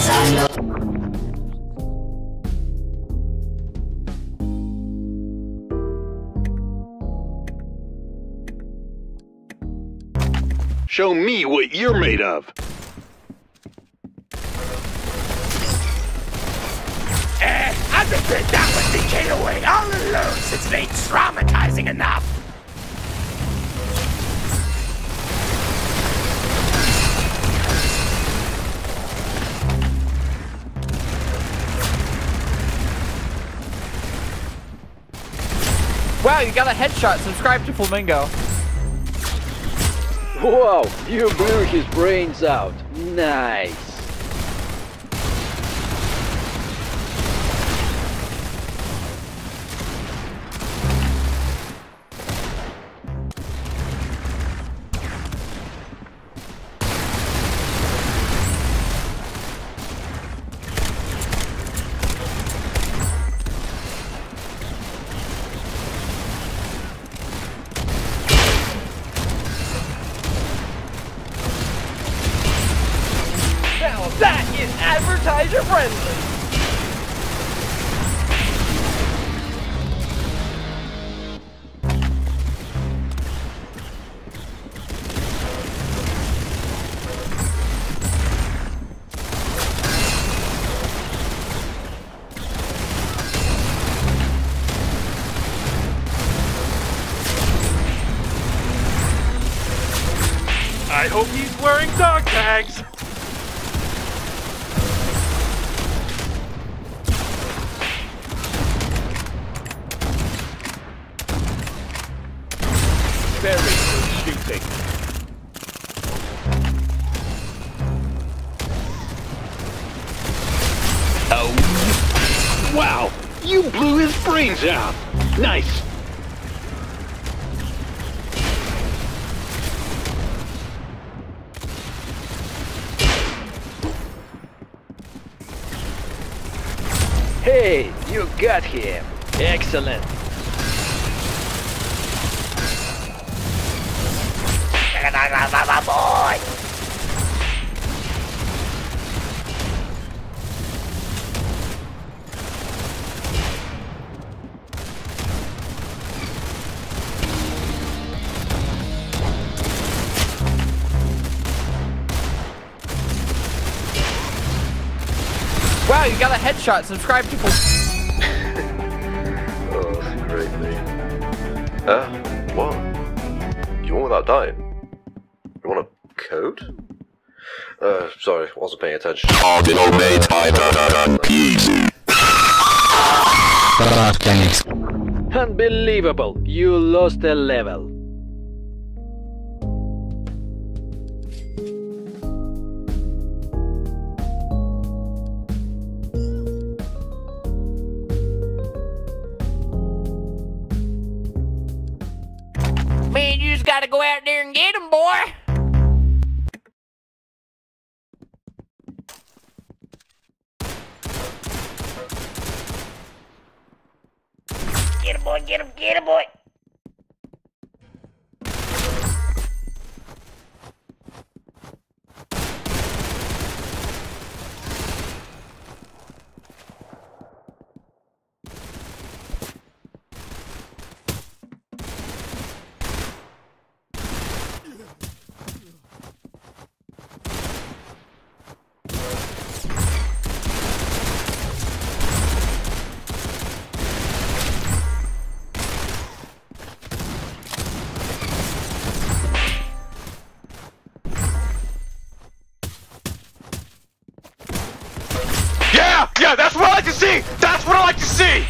Show me what you're made of. I've been down with the cowboy all alone since they traumatizing enough. Wow, you got a headshot. Subscribe to Flamingo. Wow, you blew his brains out. Nice. That is advertiser friendly. I hope he's wearing dog tags. Very good shooting. Oh, wow! You blew his brains out. Nice. Hey, you got him. Excellent. Boy. Wow, you got a headshot. Subscribe to Oh, that's great, mate. What? You want without dying? You want a code? Sorry, wasn't paying attention. Unbelievable. You lost a level. Man, you just gotta go out there and get him, boy. Get him, boy, get him, boy. Yeah, that's what I like to see! That's what I like to see!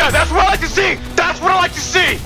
yeah, that's what I like to see! That's what I like to see!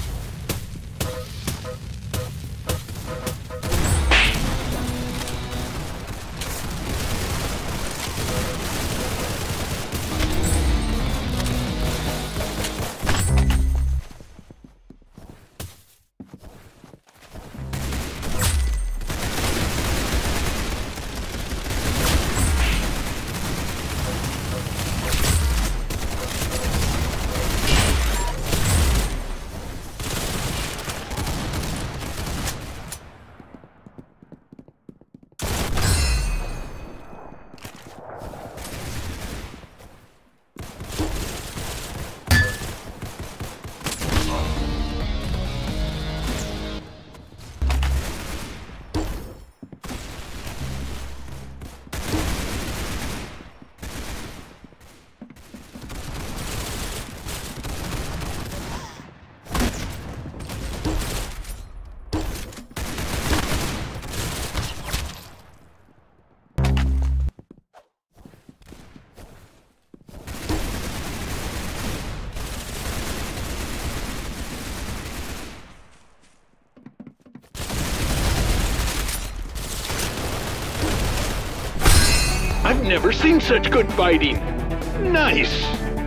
I've never seen such good fighting. Nice.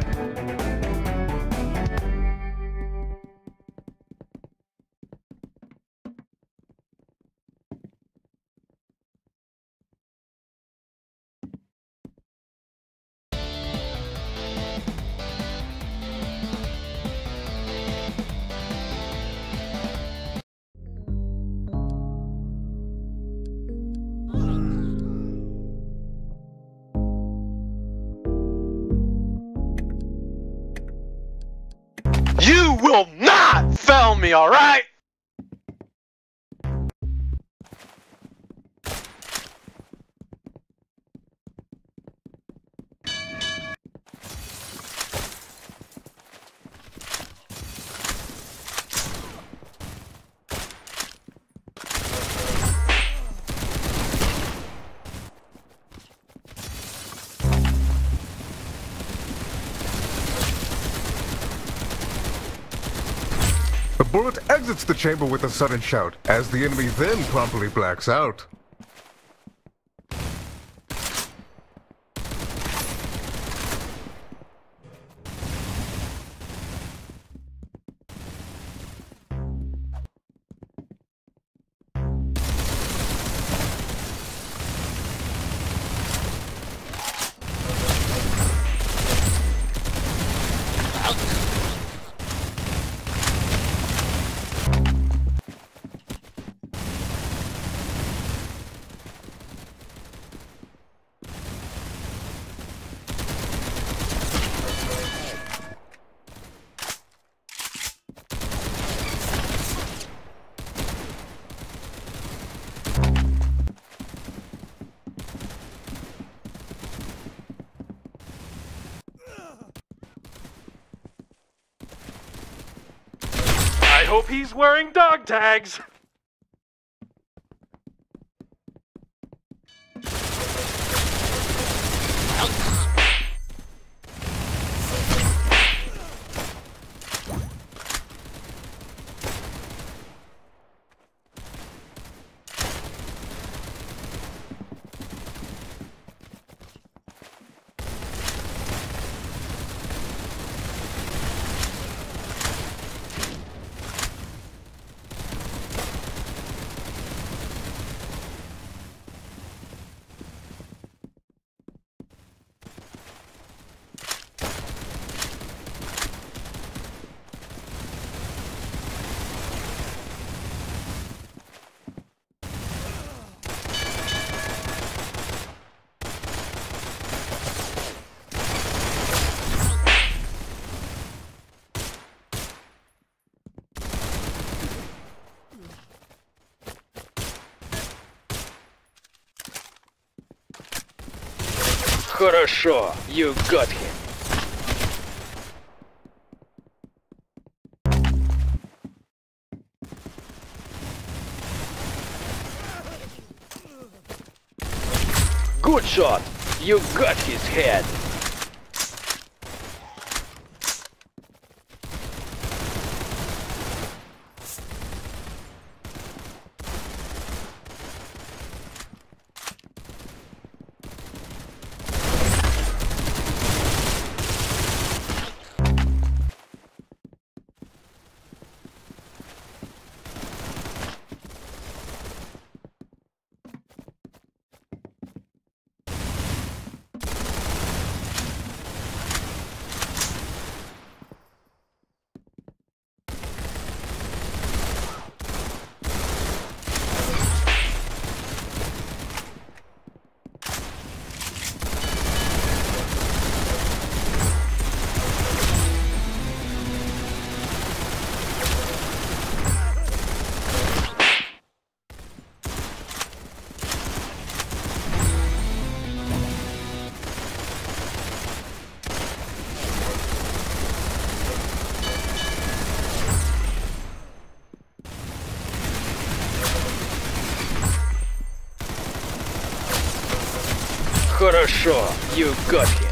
You will not fail me, alright? The bullet exits the chamber with a sudden shout, as the enemy then promptly blacks out. I hope he's wearing dog tags. Хорошо, you got him. Good shot, you got his head. Хорошо, you got him.